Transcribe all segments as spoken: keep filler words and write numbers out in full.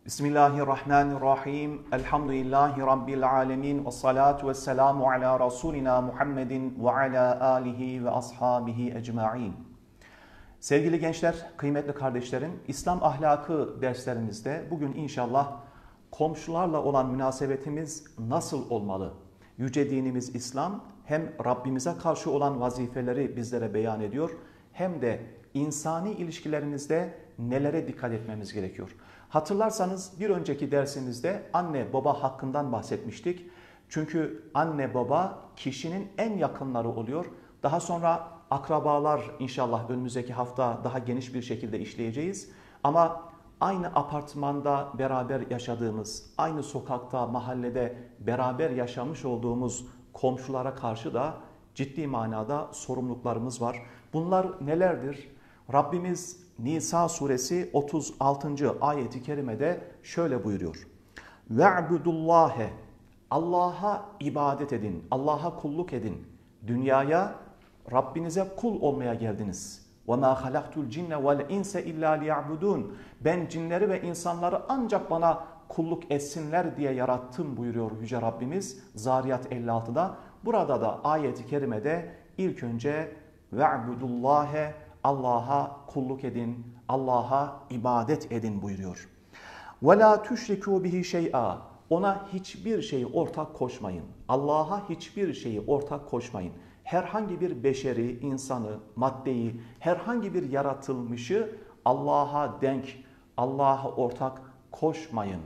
Bismillahirrahmanirrahim. Elhamdülillahi Rabbil alemin. Ve salatu ve selamu ala Resulina Muhammedin ve ala alihi ve ashabihi ecma'in. Sevgili gençler, kıymetli kardeşlerim, İslam ahlakı derslerimizde bugün inşallah komşularla olan münasebetimiz nasıl olmalı? Yüce dinimiz İslam hem Rabbimize karşı olan vazifeleri bizlere beyan ediyor, hem de insani ilişkilerimizde nelere dikkat etmemiz gerekiyor. Hatırlarsanız bir önceki dersimizde anne baba hakkından bahsetmiştik. Çünkü anne baba kişinin en yakınları oluyor. Daha sonra akrabalar inşallah önümüzdeki hafta daha geniş bir şekilde işleyeceğiz. Ama aynı apartmanda beraber yaşadığımız, aynı sokakta, mahallede beraber yaşamış olduğumuz komşulara karşı da ciddi manada sorumluluklarımız var. Bunlar nelerdir? Rabbimiz Nisa suresi otuz altıncı ayeti kerimede şöyle buyuruyor. Ve'budullâhe, Allah'a ibadet edin, Allah'a kulluk edin. Dünyaya Rabbinize kul olmaya geldiniz. وَمَا خَلَقْتُ الْجِنَّ وَالْاِنْسَ اِلَّا لِيَعْبُدُونَ Ben cinleri ve insanları ancak bana kulluk etsinler diye yarattım buyuruyor Yüce Rabbimiz Zariyat elli altıda. Burada da ayeti kerimede ilk önce ve'budullâhe, Allah'a kulluk edin, Allah'a ibadet edin buyuruyor. وَلَا تُشْرِكُوا بِهِ شَيْئًا Ona hiçbir şeyi ortak koşmayın. Allah'a hiçbir şeyi ortak koşmayın. Herhangi bir beşeri, insanı, maddeyi, herhangi bir yaratılmışı Allah'a denk, Allah'a ortak koşmayın.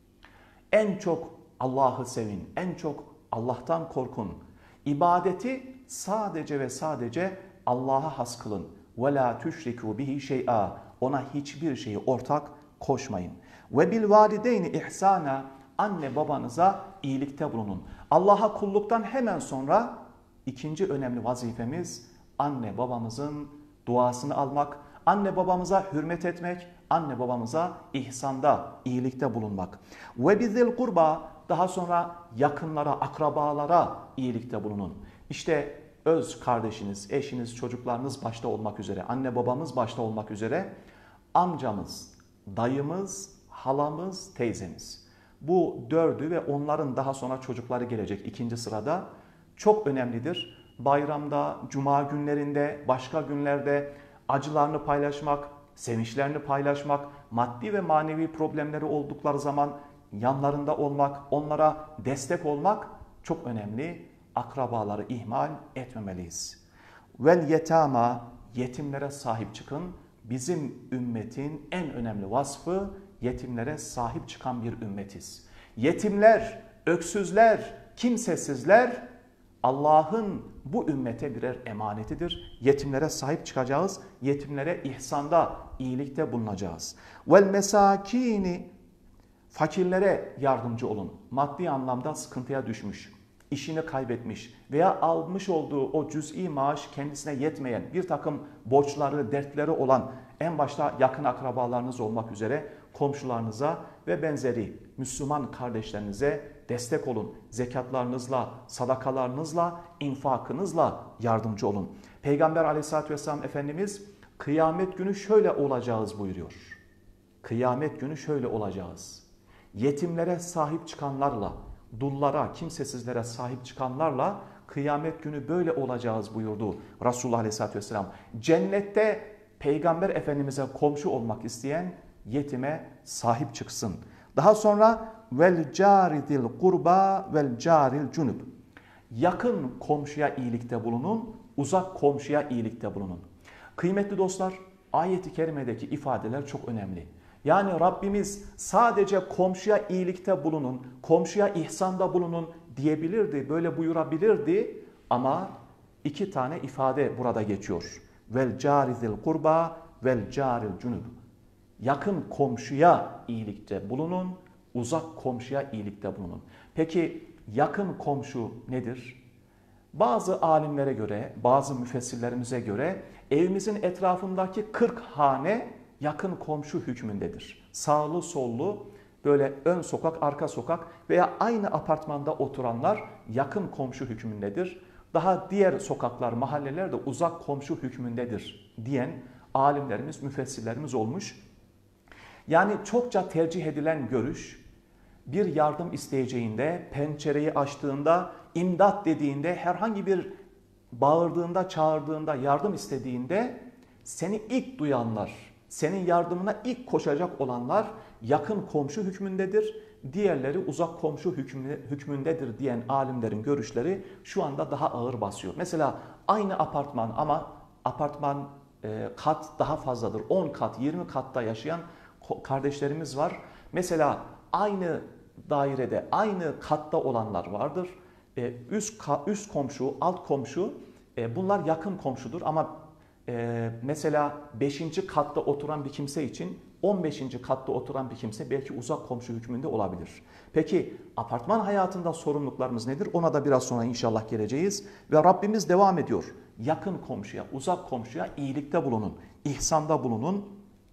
En çok Allah'ı sevin, en çok Allah'tan korkun. İbadeti sadece ve sadece Allah'a has kılın. وَلَا تُشْرِكُوا بِهِ شَيْئًا Ona hiçbir şeyi ortak koşmayın. وَبِالْوَالِدَيْنِ اِحْسَانًا Anne babanıza iyilikte bulunun. Allah'a kulluktan hemen sonra ikinci önemli vazifemiz anne babamızın duasını almak, anne babamıza hürmet etmek, anne babamıza ihsanda, iyilikte bulunmak. وَبِذِلْ قُرْبَى Daha sonra yakınlara, akrabalara iyilikte bulunun. İşte öz kardeşiniz, eşiniz, çocuklarınız başta olmak üzere, anne babamız başta olmak üzere, amcamız, dayımız, halamız, teyzemiz. Bu dördü ve onların daha sonra çocukları gelecek ikinci sırada çok önemlidir. Bayramda, cuma günlerinde, başka günlerde acılarını paylaşmak, sevinçlerini paylaşmak, maddi ve manevi problemleri oldukları zaman yanlarında olmak, onlara destek olmak çok önemli. Akrabaları ihmal etmemeliyiz. Vel yetama yetimlere sahip çıkın. Bizim ümmetin en önemli vasfı yetimlere sahip çıkan bir ümmetiz. Yetimler, öksüzler, kimsesizler Allah'ın bu ümmete birer emanetidir. Yetimlere sahip çıkacağız. Yetimlere ihsanda, iyilikte bulunacağız. Vel mesakini fakirlere yardımcı olun. Maddi anlamda sıkıntıya düşmüş, işini kaybetmiş veya almış olduğu o cüz'i maaş kendisine yetmeyen bir takım borçları, dertleri olan en başta yakın akrabalarınız olmak üzere komşularınıza ve benzeri Müslüman kardeşlerinize destek olun. Zekatlarınızla, sadakalarınızla, infakınızla yardımcı olun. Peygamber aleyhissalatü vesselam Efendimiz kıyamet günü şöyle olacağız buyuruyor. Kıyamet günü şöyle olacağız. Yetimlere sahip çıkanlarla, dullara, kimsesizlere sahip çıkanlarla kıyamet günü böyle olacağız buyurdu Resulullah Aleyhisselatü Vesselam. Cennette Peygamber Efendimiz'e komşu olmak isteyen yetime sahip çıksın. Daha sonra vel caridil kurba vel caril cunub. Yakın komşuya iyilikte bulunun, uzak komşuya iyilikte bulunun. Kıymetli dostlar, ayet-i kerimedeki ifadeler çok önemli. Yani Rabbimiz sadece komşuya iyilikte bulunun, komşuya ihsanda bulunun diyebilirdi, böyle buyurabilirdi ama iki tane ifade burada geçiyor. Vel carizil kurba vel caril cunub. Yakın komşuya iyilikte bulunun, uzak komşuya iyilikte bulunun. Peki yakın komşu nedir? Bazı alimlere göre, bazı müfessirlerimize göre evimizin etrafındaki kırk hane yakın komşu hükmündedir. Sağlı sollu böyle ön sokak, arka sokak veya aynı apartmanda oturanlar yakın komşu hükmündedir. Daha diğer sokaklar, mahalleler de uzak komşu hükmündedir diyen alimlerimiz, müfessirlerimiz olmuş. Yani çokça tercih edilen görüş, bir yardım isteyeceğinde, pencereyi açtığında, imdat dediğinde, herhangi bir bağırdığında, çağırdığında, yardım istediğinde seni ilk duyanlar, senin yardımına ilk koşacak olanlar yakın komşu hükmündedir. Diğerleri uzak komşu hükmündedir diyen alimlerin görüşleri şu anda daha ağır basıyor. Mesela aynı apartman ama apartman e, kat daha fazladır. on kat, yirmi katta yaşayan kardeşlerimiz var. Mesela aynı dairede, aynı katta olanlar vardır. E, üst, üst komşu, alt komşu e, bunlar yakın komşudur ama e, mesela beşinci katta oturan bir kimse için on beşinci katta oturan bir kimse belki uzak komşu hükmünde olabilir. Peki apartman hayatında sorumluluklarımız nedir? Ona da biraz sonra inşallah geleceğiz. Ve Rabbimiz devam ediyor. Yakın komşuya, uzak komşuya iyilikte bulunun, ihsanda bulunun.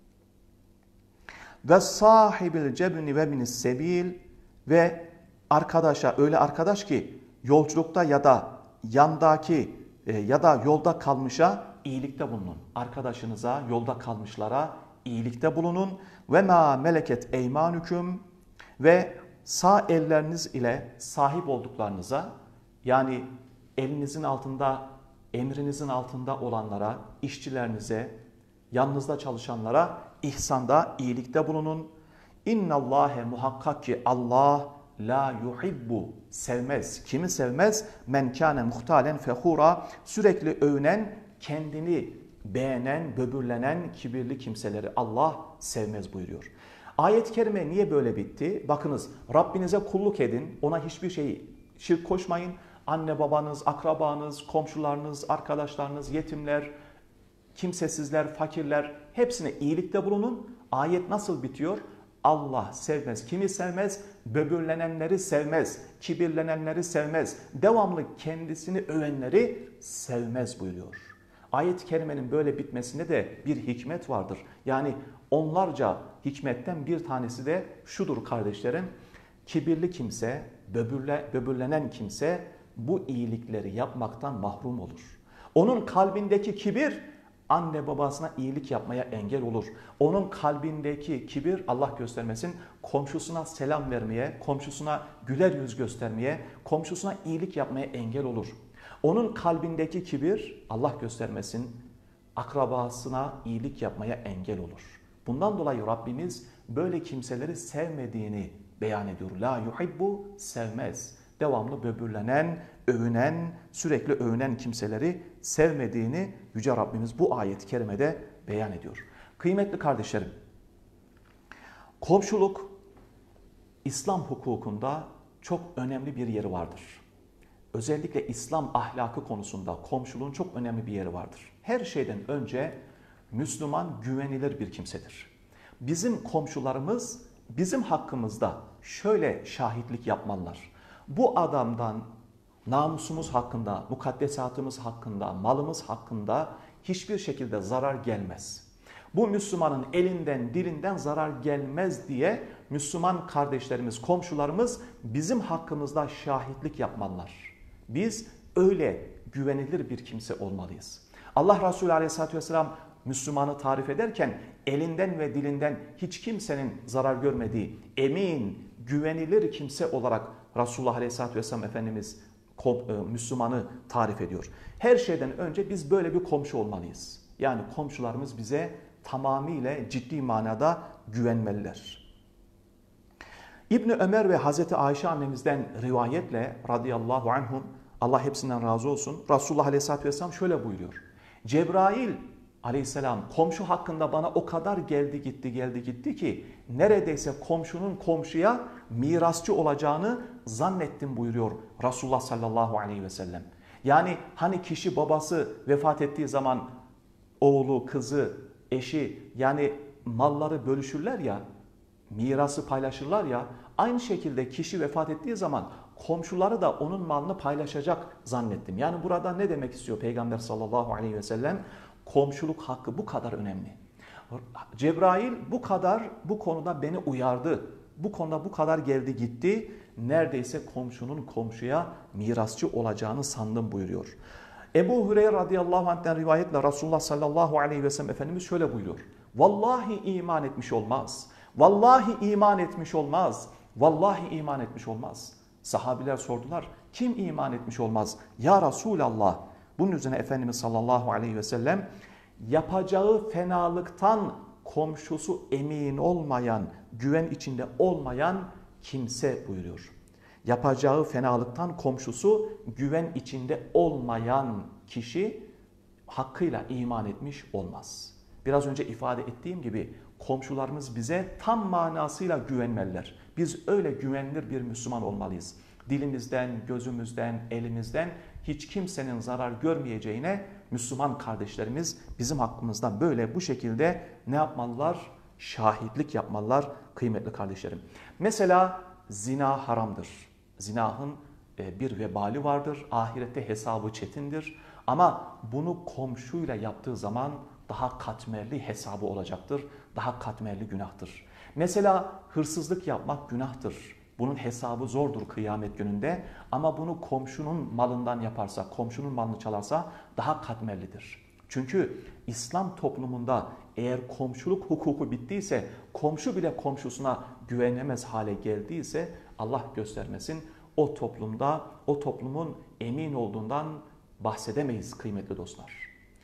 Ve sahibil cebni ve minis sebil ve arkadaşa, öyle arkadaş ki yolculukta ya da yandaki e, ya da yolda kalmışa iyilikte bulunun. Arkadaşınıza, yolda kalmışlara iyilikte bulunun. Ve ma meleket eymanüküm ve sağ elleriniz ile sahip olduklarınıza, yani elinizin altında, emrinizin altında olanlara, işçilerinize, yanınızda çalışanlara ihsanda, iyilikte bulunun. İnnallâhe muhakkak ki Allah la yuhibbu sevmez. Kimi sevmez? Men kâne muhtalen fehura, sürekli övünen, kendini beğenen, böbürlenen, kibirli kimseleri Allah sevmez buyuruyor. Ayet-i kerime niye böyle bitti? Bakınız, Rabbinize kulluk edin, ona hiçbir şey şirk koşmayın. Anne babanız, akrabanız, komşularınız, arkadaşlarınız, yetimler, kimsesizler, fakirler, hepsine iyilikte bulunun. Ayet nasıl bitiyor? Allah sevmez. Kimi sevmez? Böbürlenenleri sevmez. Kibirlenenleri sevmez. Devamlı kendisini övenleri sevmez buyuruyor. Ayet-i kerimenin böyle bitmesinde de bir hikmet vardır. Yani onlarca hikmetten bir tanesi de şudur kardeşlerim. Kibirli kimse, böbürle, böbürlenen kimse bu iyilikleri yapmaktan mahrum olur. Onun kalbindeki kibir anne babasına iyilik yapmaya engel olur. Onun kalbindeki kibir, Allah göstermesin, komşusuna selam vermeye, komşusuna güler yüz göstermeye, komşusuna iyilik yapmaya engel olur. Onun kalbindeki kibir, Allah göstermesin, akrabasına iyilik yapmaya engel olur. Bundan dolayı Rabbimiz böyle kimseleri sevmediğini beyan ediyor. La yuhibbu, sevmez. Devamlı böbürlenen, övünen, sürekli övünen kimseleri sevmediğini Yüce Rabbimiz bu ayet-i kerimede beyan ediyor. Kıymetli kardeşlerim, komşuluk İslam hukukunda çok önemli bir yeri vardır. Özellikle İslam ahlakı konusunda komşuluğun çok önemli bir yeri vardır. Her şeyden önce Müslüman güvenilir bir kimsedir. Bizim komşularımız bizim hakkımızda şöyle şahitlik yapmalılar. Bu adamdan namusumuz hakkında, mukaddesatımız hakkında, malımız hakkında hiçbir şekilde zarar gelmez. Bu Müslümanın elinden, dilinden zarar gelmez diye Müslüman kardeşlerimiz, komşularımız bizim hakkımızda şahitlik yapmalılar. Biz öyle güvenilir bir kimse olmalıyız. Allah Resulü Aleyhisselatü Vesselam Müslümanı tarif ederken elinden ve dilinden hiç kimsenin zarar görmediği emin, güvenilir kimse olarak Resulullah Aleyhisselatü Vesselam Efendimiz Müslümanı tarif ediyor. Her şeyden önce biz böyle bir komşu olmalıyız. Yani komşularımız bize tamamıyla ciddi manada güvenmeliler. İbni Ömer ve Hazreti Ayşe annemizden rivayetle radıyallahu anhum, Allah hepsinden razı olsun, Resulullah Aleyhisselatü Vesselam şöyle buyuruyor. Cebrail Aleyhisselam komşu hakkında bana o kadar geldi gitti geldi gitti ki neredeyse komşunun komşuya mirasçı olacağını zannettim buyuruyor Resulullah sallallahu aleyhi ve sellem. Yani hani kişi babası vefat ettiği zaman oğlu, kızı, eşi yani malları bölüşürler ya, mirası paylaşırlar ya, aynı şekilde kişi vefat ettiği zaman komşuları da onun malını paylaşacak zannettim. Yani burada ne demek istiyor Peygamber sallallahu aleyhi ve sellem? Komşuluk hakkı bu kadar önemli. Cebrail bu kadar bu konuda beni uyardı. Bu konuda bu kadar geldi gitti. Neredeyse komşunun komşuya mirasçı olacağını sandım buyuruyor. Ebu Hureyre radıyallahu anh'ten rivayetle Resulullah sallallahu aleyhi ve sellem Efendimiz şöyle buyuruyor. Vallahi iman etmiş olmaz. Vallahi iman etmiş olmaz. Vallahi iman etmiş olmaz. Sahabiler sordular. Kim iman etmiş olmaz? Ya Resulallah. Bunun üzerine Efendimiz sallallahu aleyhi ve sellem yapacağı fenalıktan komşusu emin olmayan, güven içinde olmayan kimse buyuruyor. Yapacağı fenalıktan komşusu güven içinde olmayan kişi hakkıyla iman etmiş olmaz. Biraz önce ifade ettiğim gibi komşularımız bize tam manasıyla güvenmeliler. Biz öyle güvenilir bir Müslüman olmalıyız. Dilimizden, gözümüzden, elimizden hiç kimsenin zarar görmeyeceğine Müslüman kardeşlerimiz bizim hakkımızda böyle bu şekilde ne yapmalılar? Şahitlik yapmalılar kıymetli kardeşlerim. Mesela zina haramdır. Zinahın bir vebali vardır. Ahirette hesabı çetindir. Ama bunu komşuyla yaptığı zaman daha katmerli hesabı olacaktır. Daha katmerli günahtır. Mesela hırsızlık yapmak günahtır. Bunun hesabı zordur kıyamet gününde. Ama bunu komşunun malından yaparsa, komşunun malını çalarsa daha katmerlidir. Çünkü İslam toplumunda eğer komşuluk hukuku bittiyse, komşu bile komşusuna güvenemez hale geldiyse Allah göstermesin o toplumda, o toplumun emin olduğundan bahsedemeyiz kıymetli dostlar.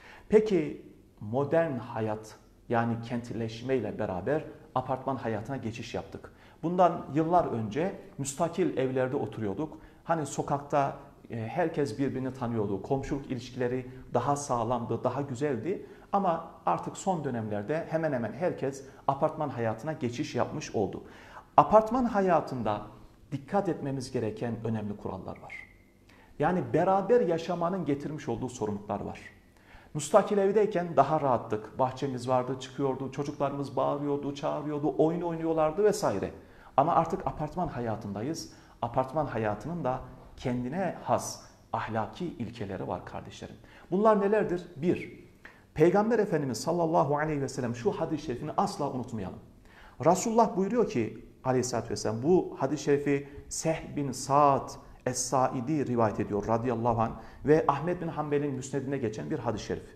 Peki modern hayat yani kentleşmeyle beraber apartman hayatına geçiş yaptık. Bundan yıllar önce müstakil evlerde oturuyorduk. Hani sokakta herkes birbirini tanıyordu. Komşuluk ilişkileri daha sağlamdı, daha güzeldi. Ama artık son dönemlerde hemen hemen herkes apartman hayatına geçiş yapmış oldu. Apartman hayatında dikkat etmemiz gereken önemli kurallar var. Yani beraber yaşamanın getirmiş olduğu sorumluluklar var. Müstakil evdeyken daha rahattık. Bahçemiz vardı, çıkıyordu, çocuklarımız bağırıyordu, çağırıyordu, oyun oynuyorlardı vesaire. Ama artık apartman hayatındayız. Apartman hayatının da kendine has ahlaki ilkeleri var kardeşlerim. Bunlar nelerdir? Bir, Peygamber Efendimiz sallallahu aleyhi ve sellem şu hadis-i şerifini asla unutmayalım. Resulullah buyuruyor ki aleyhissalatü vesselam, bu hadis-i şerifi Sehl bin Sa'd Es-Saidi rivayet ediyor radıyallahu anh ve Ahmed bin Hanbel'in müsnedine geçen bir hadis-i şerif.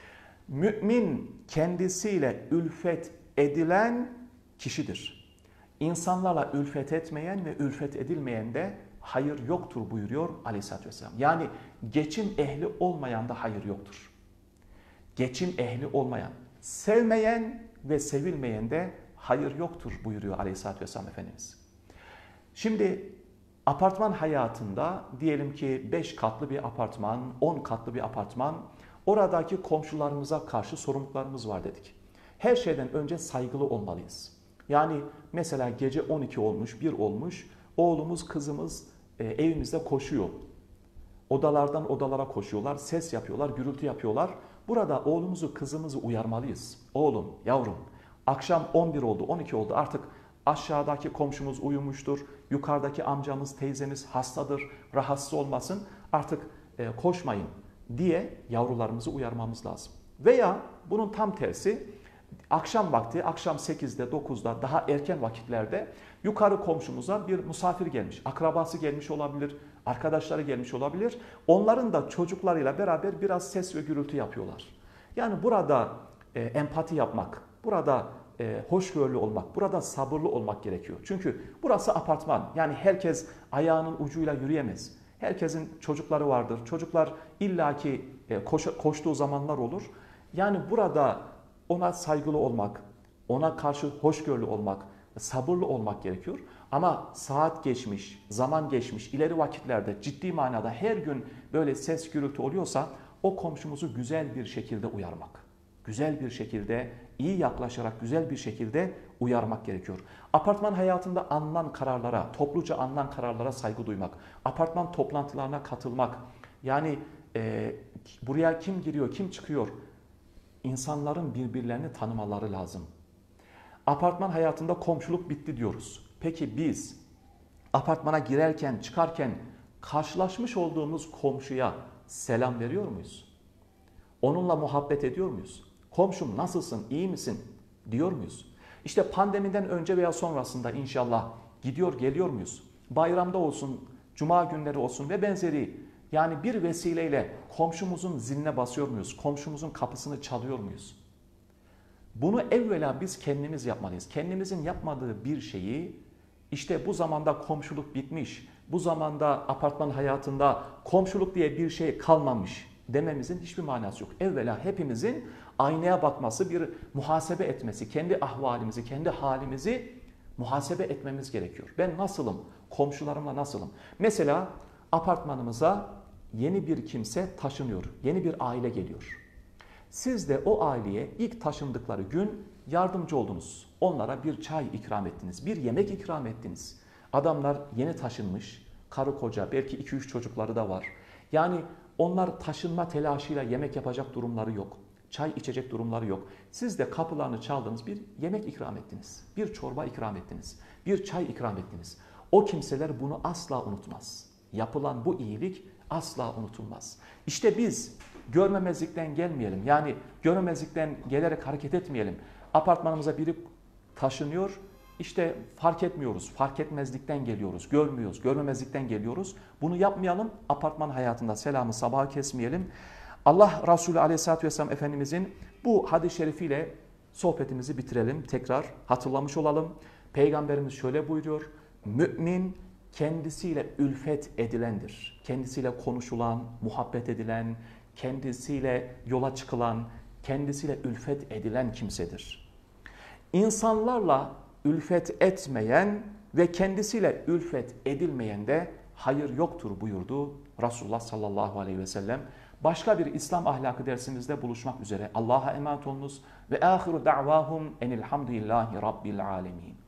Mümin kendisiyle ülfet edilen kişidir. İnsanlarla ülfet etmeyen ve ülfet edilmeyen de hayır yoktur buyuruyor aleyhissalatü vesselam. Yani geçim ehli olmayan da hayır yoktur. Geçim ehli olmayan, sevmeyen ve sevilmeyen de hayır yoktur buyuruyor aleyhissalatü vesselam Efendimiz. Şimdi apartman hayatında diyelim ki beş katlı bir apartman, on katlı bir apartman, oradaki komşularımıza karşı sorumluluklarımız var dedik. Her şeyden önce saygılı olmalıyız. Yani mesela gece on iki olmuş, bir olmuş, oğlumuz, kızımız e, evimizde koşuyor. Odalardan odalara koşuyorlar, ses yapıyorlar, gürültü yapıyorlar. Burada oğlumuzu, kızımızı uyarmalıyız. Oğlum, yavrum, akşam on bir oldu, on iki oldu, artık aşağıdaki komşumuz uyumuştur, yukarıdaki amcamız, teyzemiz hastadır, rahatsız olmasın, artık e, koşmayın diye yavrularımızı uyarmamız lazım. Veya bunun tam tersi, akşam vakti, akşam sekizde, dokuzda, daha erken vakitlerde yukarı komşumuza bir misafir gelmiş, akrabası gelmiş olabilir, arkadaşları gelmiş olabilir. Onların da çocuklarıyla beraber biraz ses ve gürültü yapıyorlar. Yani burada e, empati yapmak, burada e, hoşgörülü olmak, burada sabırlı olmak gerekiyor. Çünkü burası apartman. Yani herkes ayağının ucuyla yürüyemez. Herkesin çocukları vardır. Çocuklar illaki e, koş, koştuğu zamanlar olur. Yani burada ona saygılı olmak, ona karşı hoşgörülü olmak, sabırlı olmak gerekiyor. Ama saat geçmiş, zaman geçmiş, ileri vakitlerde ciddi manada her gün böyle ses gürültü oluyorsa o komşumuzu güzel bir şekilde uyarmak. Güzel bir şekilde, iyi yaklaşarak güzel bir şekilde uyarmak gerekiyor. Apartman hayatında alınan kararlara, topluca alınan kararlara saygı duymak, apartman toplantılarına katılmak, yani e, buraya kim giriyor, kim çıkıyor, İnsanların birbirlerini tanımaları lazım. Apartman hayatında komşuluk bitti diyoruz. Peki biz apartmana girerken, çıkarken karşılaşmış olduğumuz komşuya selam veriyor muyuz? Onunla muhabbet ediyor muyuz? Komşum nasılsın, iyi misin diyor muyuz? İşte pandemiden önce veya sonrasında inşallah gidiyor, geliyor muyuz? Bayramda olsun, cuma günleri olsun ve benzeri. Yani bir vesileyle komşumuzun ziline basıyor muyuz? Komşumuzun kapısını çalıyor muyuz? Bunu evvela biz kendimiz yapmalıyız. Kendimizin yapmadığı bir şeyi işte bu zamanda komşuluk bitmiş, bu zamanda apartman hayatında komşuluk diye bir şey kalmamış dememizin hiçbir manası yok. Evvela hepimizin aynaya bakması, bir muhasebe etmesi, kendi ahvalimizi, kendi halimizi muhasebe etmemiz gerekiyor. Ben nasılım? Komşularımla nasılım? Mesela apartmanımıza yeni bir kimse taşınıyor, yeni bir aile geliyor. Siz de o aileye ilk taşındıkları gün yardımcı oldunuz. Onlara bir çay ikram ettiniz, bir yemek ikram ettiniz. Adamlar yeni taşınmış, karı koca, belki iki üç çocukları da var. Yani onlar taşınma telaşıyla yemek yapacak durumları yok. Çay içecek durumları yok. Siz de kapılarını çaldınız, bir yemek ikram ettiniz. Bir çorba ikram ettiniz. Bir çay ikram ettiniz. O kimseler bunu asla unutmaz. Yapılan bu iyilik asla unutulmaz. İşte biz görmemezlikten gelmeyelim. Yani görmemezlikten gelerek hareket etmeyelim. Apartmanımıza biri taşınıyor. İşte fark etmiyoruz. Fark etmezlikten geliyoruz. Görmüyoruz. Görmemezlikten geliyoruz. Bunu yapmayalım. Apartman hayatında selamı sabaha kesmeyelim. Allah Resulü Aleyhisselatü Vesselam Efendimizin bu hadis-i şerifiyle sohbetimizi bitirelim. Tekrar hatırlamış olalım. Peygamberimiz şöyle buyuruyor. Mümin kendisiyle ülfet edilendir. Kendisiyle konuşulan, muhabbet edilen, kendisiyle yola çıkılan, kendisiyle ülfet edilen kimsedir. İnsanlarla ülfet etmeyen ve kendisiyle ülfet edilmeyen de hayır yoktur buyurdu Resulullah sallallahu aleyhi ve sellem. Başka bir İslam ahlakı dersimizde buluşmak üzere. Allah'a emanet olunuz ve ahiru da'vahum enilhamdülillahi rabbil alemin.